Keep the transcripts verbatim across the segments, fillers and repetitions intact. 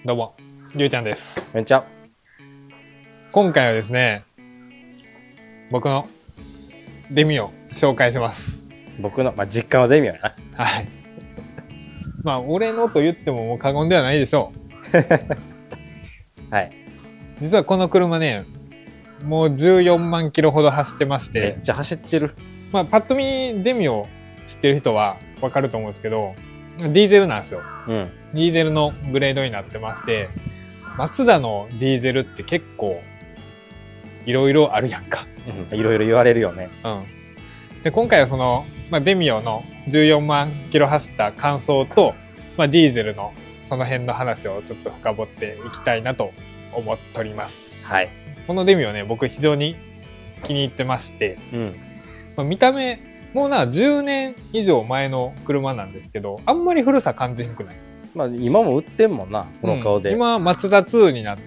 どうも、りゅうちゃんです。 こんにちは。 今回はですね、僕のデミを紹介します。 僕の、まあ、実家のデミオやな。はい。まあ、俺のと言ってももう過言ではないでしょう。はい。 実はこの車ね、もうじゅうよんまんキロほど走ってまして、 めっちゃ走ってる。 まあ、パッと見デミを知ってる人はわかると思うんですけど、ディーゼルなんですよ。 うん。 ディーゼルのグレードになってまして、マツダのディーゼルって結構いろいろあるやんか。 うん、いろいろ言われるよね。 うん。で、今回はその、まあ、デミオのじゅうよんまんキロ走った感想と、まあ、ディーゼルのその辺の話をちょっと深掘っていきたいなと思っております。 はい。 このデミオね、僕非常に気に入ってまして、 うん。 まあ、見た目、もうな、じゅうねん以上前の車なんですけど、あんまり古さ感じにくない。まあ今も売ってんもんな、この顔で。 うん、今、マツダツーになって、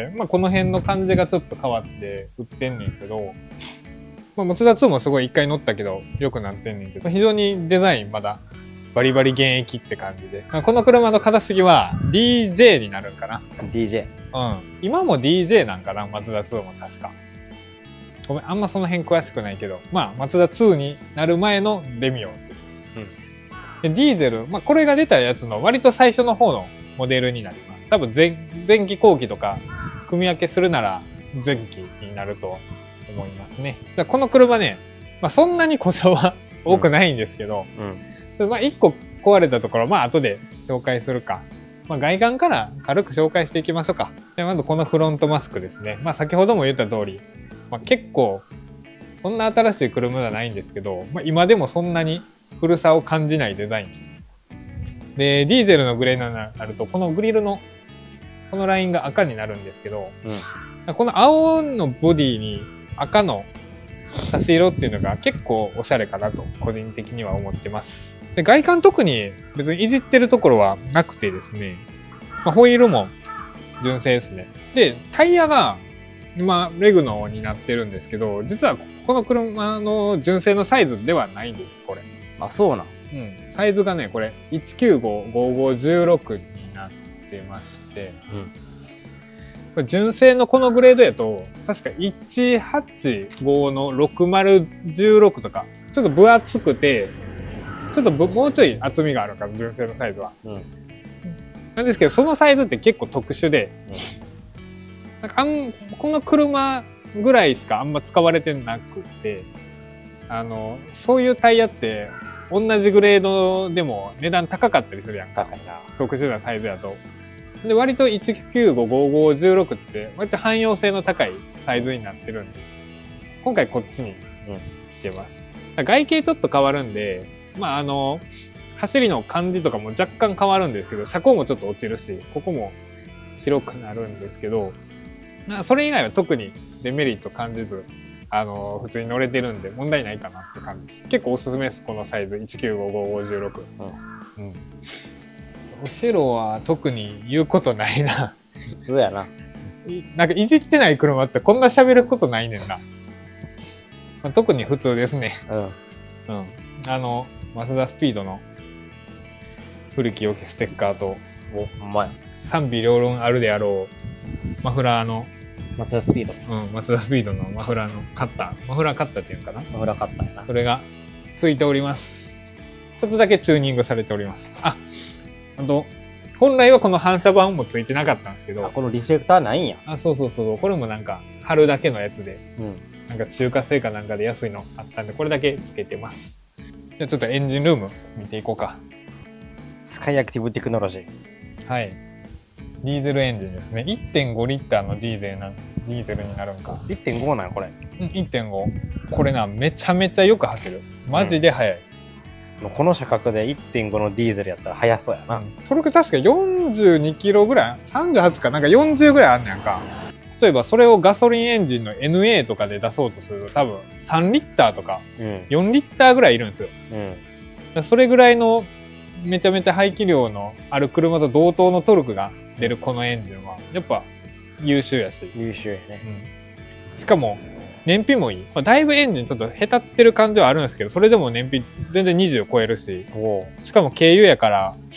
まあ、この辺の感じがちょっと変わって売ってんねんけど、まあ、マツダツーもすごい一回乗ったけど、良くなってんねんけど、非常にデザインまだバリバリ現役って感じで。まあ、この車の片杉は ディージェー になるんかな。 ディージェー。 うん。今も ディージェー なんかな、マツダツーも確か。ごめん、あんまその辺詳しくないけど、まあ、マツダツーになる前のデミオです。うん。で、ディーゼル、まあ、これが出たやつの割と最初の方のモデルになります。多分前、前期後期とか、組み分けするなら前期になると思いますね。だこの車ね、まあ、そんなに故障は多くないんですけど、うんうん、まあ、いっこ壊れたところ、まあ、後で紹介するか。まあ、外観から軽く紹介していきましょうか。でまずこのフロントマスクですね。まあ、先ほども言った通り、まあ、結構そんな新しい車じゃないんですけど、まあ、今でもそんなに古さを感じないデザインで、ディーゼルのグレードになるとこのグリルのこのラインが赤になるんですけど、うん、この青のボディに赤の差し色っていうのが結構おしゃれかなと個人的には思ってます。で外観特に別にいじってるところはなくてですね、まあ、ホイールも純正ですね。でタイヤが今レグノになってるんですけど、実はこの車の純正のサイズではないんですこれ。 あ、そうなん。 うん、サイズがねこれいちきゅうごごごいちろくになってまして、うん、これ純正のこのグレードやと確かいちはちごのろくまるいちろくとかちょっと分厚くてちょっともうちょい厚みがあるから純正のサイズは、うん、なんですけどそのサイズって結構特殊で、うん、なんかあんこの車ぐらいしかあんま使われてなくて、あのそういうタイヤって同じグレードでも値段高かったりするやんか。高いな。特殊なサイズやと。で割といちきゅうごごごいちろくって割と汎用性の高いサイズになってるんで、今回こっちにしてます。うん、外形ちょっと変わるんで、まああの走りの感じとかも若干変わるんですけど、車高もちょっと落ちるし、ここも広くなるんですけど、それ以外は特にデメリット感じず、あの普通に乗れてるんで問題ないかなって感じです。結構おすすめです、このサイズいちきゅうごごごいちろく。うんうん、後ろは特に言うことないな。 普通やな。 なんかいじってない車ってこんな喋ることないねんな。まあ、特に普通ですね。うん。うん。あのマツダスピードの古き良きステッカーと、 お、ほんまや。 賛否両論あるであろうマフラーのマツダスピード。 うん、マツダスピードのマフラーのカッター。マフラーカッターっていうのかな。 マフラーカッターやな。 それがついております。ちょっとだけチューニングされております。あ、あと、本来はこの反射板もついてなかったんですけど。 あ、このリフレクターないんや。 あ、そうそうそう。これもなんか貼るだけのやつで、うん、なんか中華製かなんかで安いのあったんで、これだけつけてます。じゃあちょっとエンジンルーム見ていこうか。 スカイアクティブテクノロジー。 はい。ディーゼルエンジンですね。いってんごリッターのディーゼルな、ディーゼルになるんか。 いってんご なんこれ。 うん、いってんご。これな、めちゃめちゃよく走る。マジで速い。 うん、もうこの車格で いってんご のディーゼルやったら速そうやな。うん、 トルク確かよんじゅうにキロぐらい ?さんじゅうはち かなんかよんじゅうぐらいあんねやんか。例えばそれをガソリンエンジンの エヌエー とかで出そうとすると多分さんリッターとかよんリッターぐらいいるんですよ。うん、それぐらいのめちゃめちゃ排気量のある車と同等のトルクが出るこのエンジンはやっぱ優秀やし。 優秀やね。 うん、しかも燃費もいい。まあ、だいぶエンジンちょっとへたってる感じはあるんですけど、それでも燃費全然にじゅう超えるし、しかも軽油やから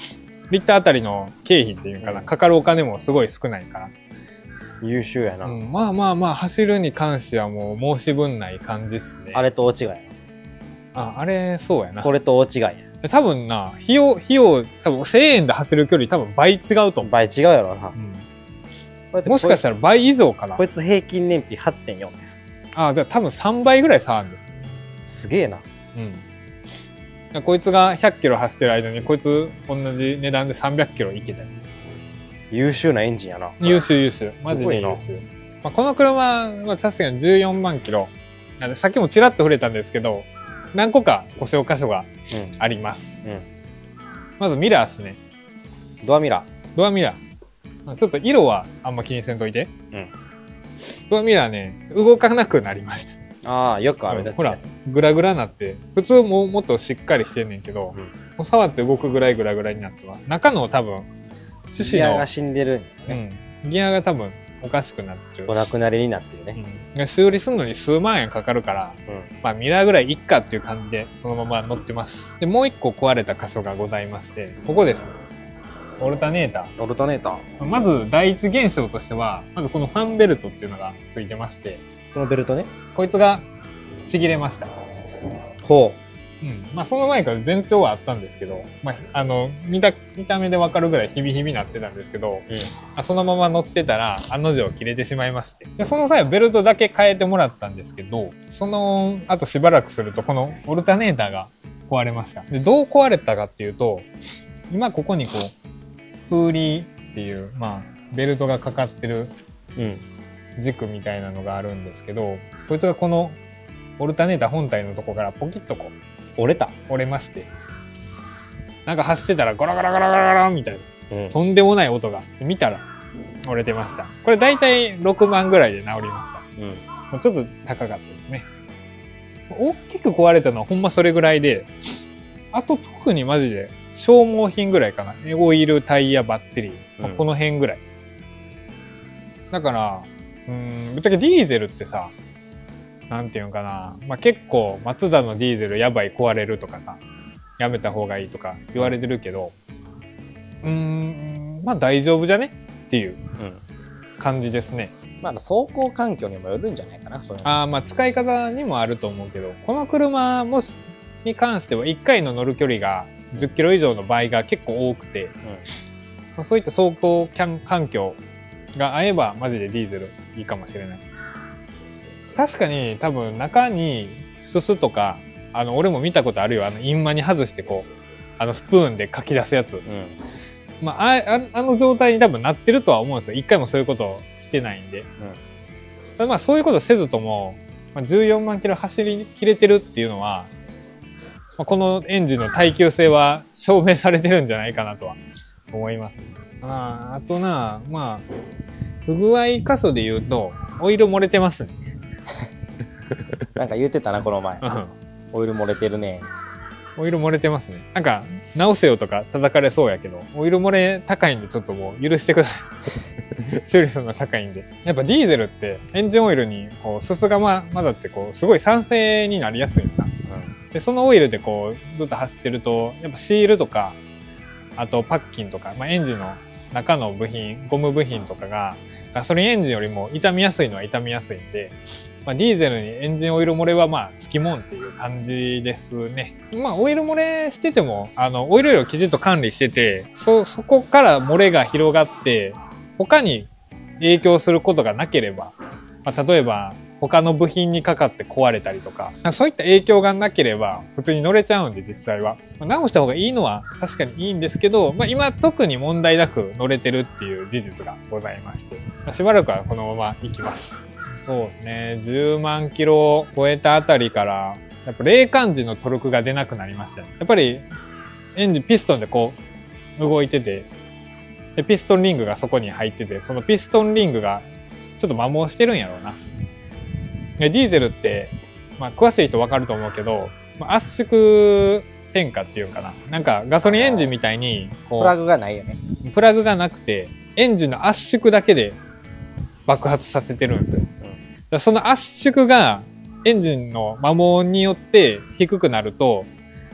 リッターあたりの経費っていうかな、 うんかかるお金もすごい少ないから、 優秀やな。 うん、まあまあまあ走るに関してはもう申し分ない感じですね。 あれと大違いやああれそうやな。 な。 これと大違いや。 多分な費用費用多分せんえんで走る距離多分倍違うと思う、 倍違うやろな。 うんこうやってもしかしたら倍以上かな。 こいつ平均燃費 はってんよん です。 ああ、じゃあ多分さんばいぐらい差あるんだよ。 すげえな。 うん。こいつがひゃっキロ走ってる間にこいつ同じ値段でさんびゃっキロいけたり。 優秀なエンジンやな。 優秀優秀。マジで優秀。まあ、この車はさすがにじゅうよんまんキロ。なんでさっきもちらっと触れたんですけど、何個か故障箇所があります。 うんうん、 まずミラーですね。 ドアミラー。 ドアミラー。ちょっと色はあんま気にせんといて。うん、ドアミラーね、動かなくなりました。 ああ、よくあるやつ、ね、 ほら、グラグラなって、普通ももっとしっかりしてんねんけど、うん、もう触って動くぐらいグラグラになってます。中の多分、 樹脂のギアが死んでるんだね、うん。ギアが多分おかしくなってる。 お亡くなりになってるね。 うん、修理するのに数万円かかるから、うん、まあミラーぐらいいっかっていう感じでそのまま乗ってます。で、もう一個壊れた箇所がございまして、ここですね。オルタネーター。 オルタネーター。 まず第一現象としては、まずこのファンベルトっていうのがついてまして、 このベルトね。 こいつがちぎれました。 ほう。うん。まあその前から前兆はあったんですけど、まああの見た見た目でわかるぐらいヒビヒビなってたんですけど、うん、そのまま乗ってたら案の定切れてしまいまして、でその際はベルトだけ変えてもらったんですけど、その後しばらくするとこのオルタネーターが壊れました。でどう壊れたかっていうと、今ここにこうプーリーっていう、まあ、ベルトがかかってる軸みたいなのがあるんですけど、うん、こいつがこのオルタネーター本体のとこからポキッとこう折れた折れまして、なんか走ってたらゴラゴラゴラゴラゴラみたいな、うん、とんでもない音が見たら折れてました。これだいたいろくまんぐらいで治りました。うん、ちょっと高かったですね。大きく壊れたのはほんまそれぐらいで、あと特にマジで消耗品ぐらいかな。オイル、タイヤ、バッテリー、うんまあ、この辺ぐらい。だからうんぶっちゃけディーゼルってさ、なんていうのかな、まあ、結構マツダのディーゼルやばい壊れるとかさ、やめた方がいいとか言われてるけど、うーんまあ大丈夫じゃねっていう感じですね。 うん、まあ走行環境にもよるんじゃないかな。そういうのあまあ使い方にもあると思うけど、この車もに関してはいっかいの乗る距離がじゅっキロ以上の場合が結構多くて、うんまあ、そういった走行環境が合えばマジでディーゼルいいかもしれない。確かに多分中にすすとか、あの俺も見たことあるよ、あのインマに外してこうあのスプーンでかき出すやつ、うん、まあ、あ, あの状態に多分なってるとは思うんですよ。一回もそういうことしてないんで、うん、まあそういうことせずとも、まあ、じゅうよんまんキロ走り切れてるっていうのは、まあ、このエンジンの耐久性は証明されてるんじゃないかなとは思います、ね。あ, あとな、まあ不具合箇所で言うとオイル漏れてますね。 なんか言ってたなこの前、うん、オイル漏れてるね。 オイル漏れてますね。なんか直せよとか叩かれそうやけど、オイル漏れ高いんでちょっともう許してください。修理するの高いんで。やっぱディーゼルってエンジンオイルにこうすすが、ま、混ざってこうすごい酸性になりやすいんだ、うん、でそのオイルでこうずっと走ってるとやっぱシールとかあとパッキンとか、まあ、エンジンの中の部品ゴム部品とかがガソリンエンジンよりも傷みやすいのは傷みやすいんで、まあ、ディーゼルにエンジンオイル漏れはまあつきもんっていう感じですね。まあオイル漏れしててもあのオイル量きちっと管理してて、そそこから漏れが広がって他に影響することがなければ、まあ、例えば他の部品にかかって壊れたりとか、そういった影響がなければ普通に乗れちゃうんで、実際は、まあ、直した方がいいのは確かにいいんですけど、まあ、今特に問題なく乗れてるっていう事実がございまして、まあ、しばらくはこのまま行きます。そうですね、じゅうまんキロ超えたあたりからやっぱ冷感時のトルクが出なくなりましたね。やっぱりエンジンピストンでこう動いてて、でピストンリングがそこに入ってて、そのピストンリングがちょっと摩耗してるんやろうな。ディーゼルって、まあ、詳しい人分かると思うけど、まあ、圧縮点火っていうかな、なんかガソリンエンジンみたいにこうプラグがないよね。 プラグがなくてエンジンの圧縮だけで爆発させてるんですよ。うん、その圧縮がエンジンの摩耗によって低くなると、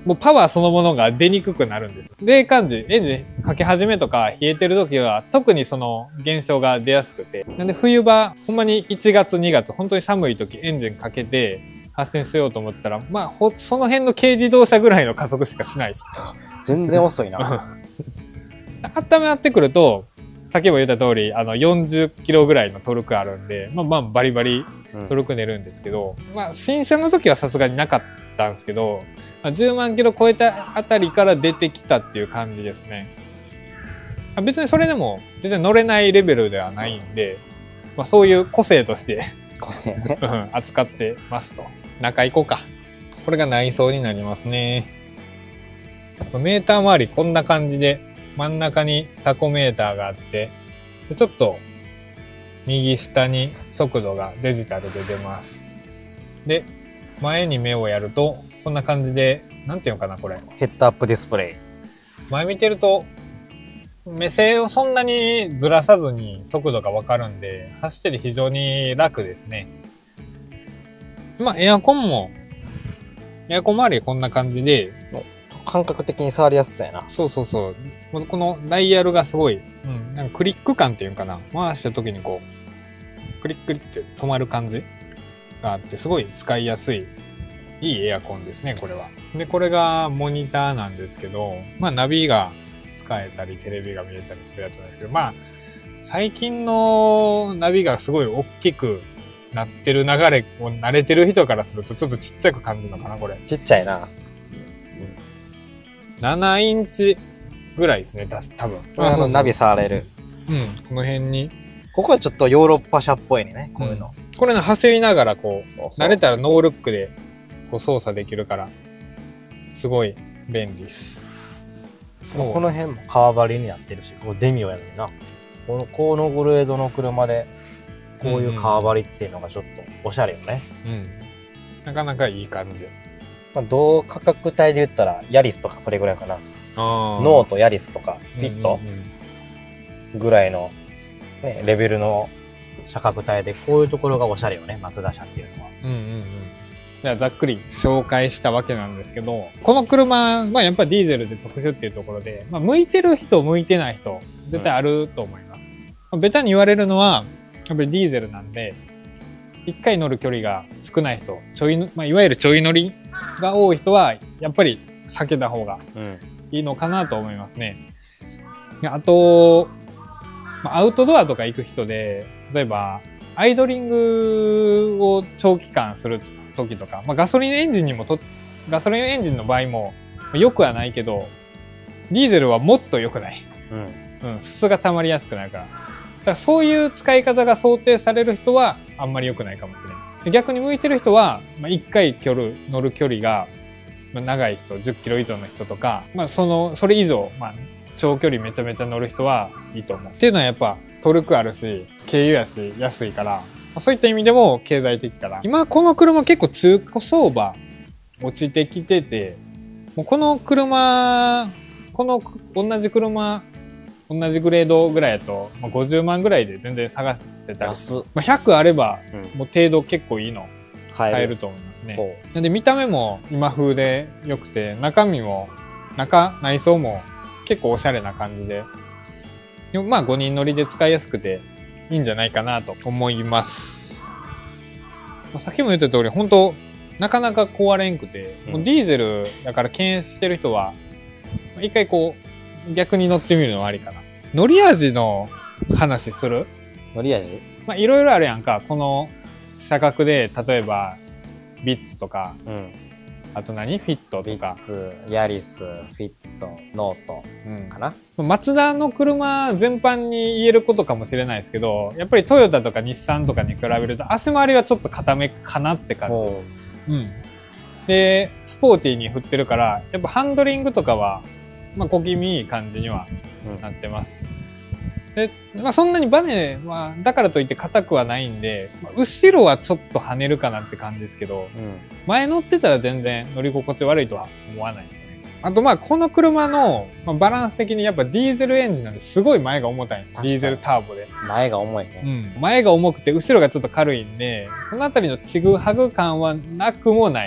もうパワーそのものが出にくくなるんです。で、感じ、エンジンかけ始めとか冷えてる時は特にその現象が出やすくて。なんで冬場、ほんまにいちがつにがつ、本当に寒い時エンジンかけて発進しようと思ったら、まあ、ほ、その辺の軽自動車ぐらいの加速しかしないです。 全然遅いな。 温め合ってくると、さっきも言った通り、あの、よんじゅっキロぐらいのトルクあるんで、まあまあ、バリバリトルク出るんですけど、うん、まあ、新車の時はさすがになかったんですけど、まあ、じゅうまんキロ超えたあたりから出てきたっていう感じですね。別にそれでも全然乗れないレベルではないんで、まあ、そういう個性として個性ね扱ってますと。中行こうか。これが内装になりますね。メーター周りこんな感じで、真ん中にタコメーターがあって、ちょっと右下に速度がデジタルで出ます。で、前に目をやると、こんな感じで、なんていうのかな、これ。 ヘッドアップディスプレイ。前見てると、目線をそんなにずらさずに速度がわかるんで、走ってて非常に楽ですね。まあ、エアコンも、エアコン周りこんな感じで、 感覚的に触りやすそうやな。 そうそうそう。このダイヤルがすごい、うん、なんかクリック感っていうかな。回した時にこう、クリックリって止まる感じがあって、すごい使いやすい、いいエアコンですね、これは。で、これがモニターなんですけど、まあナビが使えたり、テレビが見えたりするやつなんですけど、まあ、最近のナビがすごい大きくなってる流れを慣れてる人からするとちょっとちっちゃく感じるのかな、これ。 ちっちゃいな。 ななインチぐらいですね、た多分。 あのナビ触れる。 うん、この辺に。 ここはちょっとヨーロッパ車っぽいね、こういうの。 うん、これね、走りながらこう、そうそう慣れたらノールックでこう操作できるから、すごい便利です。 この辺も革張りになってるし、ここデミオやのにな。この、このグレードの車で、こういう革張りっていうのがちょっとおしゃれよね。 うん、うん。なかなかいい感じ。 まあ、同価格帯で言ったらヤリスとかそれぐらいかな。ノート、ヤリスとかフィットぐらいの、ね、レベルの車格帯でこういうところがおしゃれよね、マツダ車っていうのは。 うんうんうん。じゃあざっくり紹介したわけなんですけど、この車、まあやっぱディーゼルで特殊っていうところで、まあ向いてる人、向いてない人、絶対あると思います。うん、ベタに言われるのは、やっぱりディーゼルなんで、一回乗る距離が少ない人、ちょい、まあ、いわゆるちょい乗りが多い人は、やっぱり避けた方がいいのかなと思いますね。うん、あと、まあ、アウトドアとか行く人で、例えば、アイドリングを長期間する時とか、まあ、ガソリンエンジンにもと、ガソリンエンジンの場合も良くはないけど、ディーゼルはもっと良くない。うん。うん、すすが溜まりやすくなるから。だからそういう使い方が想定される人はあんまり良くないかもしれない。逆に向いてる人は、まあ、いっかい距離乗る距離が長い人、じゅっキロ以上の人とか、まあ、その、それ以上、まあ、長距離めちゃめちゃ乗る人はいいと思う。っていうのはやっぱトルクあるし、軽油やし、安いから、まあ、そういった意味でも経済的から。今この車結構中古相場落ちてきてて、もうこの車、この同じ車、同じグレードぐらいやと、まあ、ごじゅうまんぐらいで全然探せたり、まあ、ひゃくあれば、もう程度結構いいの買えると思いますね。なんで見た目も今風で良くて、中身も、中、内装も結構おしゃれな感じで、まあごにん乗りで使いやすくていいんじゃないかなと思います。まあ、さっきも言った通り、本当なかなか壊れんくて、うん、もうディーゼルだから敬遠してる人は、一回こう、逆に乗ってみるのはありかな。乗り味の話する？ 乗り味？ まあいろいろあるやんか。この車格で、例えば、ビッツとか、うん、あと何フィットとか。 ビッツ、ヤリス、フィット、ノートかな、 うん、マツダの車全般に言えることかもしれないですけど、やっぱりトヨタとか日産とかに比べると足回りはちょっと固めかなって感じ。うん。で、スポーティーに振ってるから、やっぱハンドリングとかは、まあ小気味いい感じにはなってます。うん、で、まあそんなにバネは、だからといって硬くはないんで、まあ、後ろはちょっと跳ねるかなって感じですけど、うん、前乗ってたら全然乗り心地悪いとは思わないですね。あとまあこの車のバランス的にやっぱディーゼルエンジンなんですごい前が重たいんです。ディーゼルターボで。 前が重いね。 うん。前が重くて後ろがちょっと軽いんで、そのあたりのちぐはぐ感はなくもない。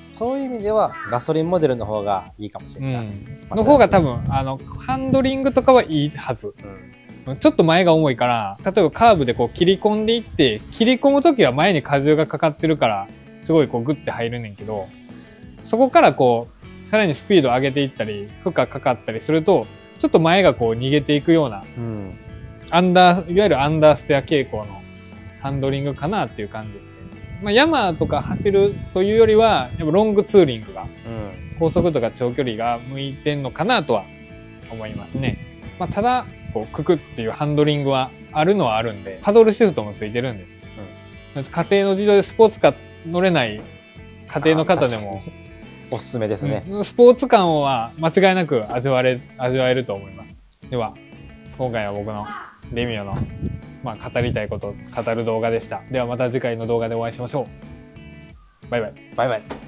そういう意味ではガソリンモデルの方がいいかもしれない、うん、 の方が多分あのハンドリングとかはいいはず、うん、ちょっと前が重いから例えばカーブでこう切り込んでいって切り込む時は前に荷重がかかってるからすごいこうグッて入るねんけどそこからこうさらにスピードを上げていったり負荷かかったりするとちょっと前がこう逃げていくような、うん、アンダーいわゆるアンダーステア傾向のハンドリングかなっていう感じですね。まあ、山とか走るというよりはやっぱロングツーリングが、うん、高速とか長距離が向いてんのかなとは思いますね。まあ、ただこうククっていうハンドリングはあるのはあるんでパドルシフトもついてるんで、うん、家庭の事情でスポーツカー乗れない家庭の方でもおすすめですね、 うん、スポーツ感は間違いなく味わえ味わえると思います。では今回は僕のデミオのまあ、語りたいことを語る動画でした。ではまた次回の動画でお会いしましょう。バイバイ。 バイバイ。